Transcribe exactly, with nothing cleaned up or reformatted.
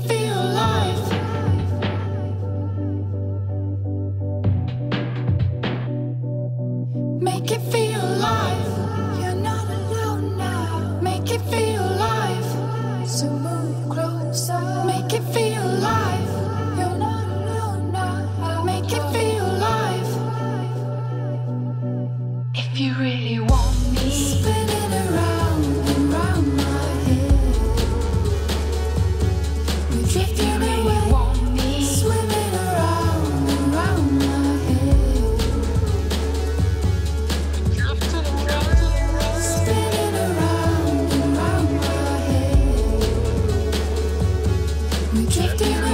feel alive. Make it feel alive. You're not alone now. Make it feel alive. So move closer. Make it feel alive. You're not alone now. Make it feel alive. If you really want me, spinning around and round my head. We're drifting away. Want me, swimming around and round my head. Spinning around and round my head. We're drifting away.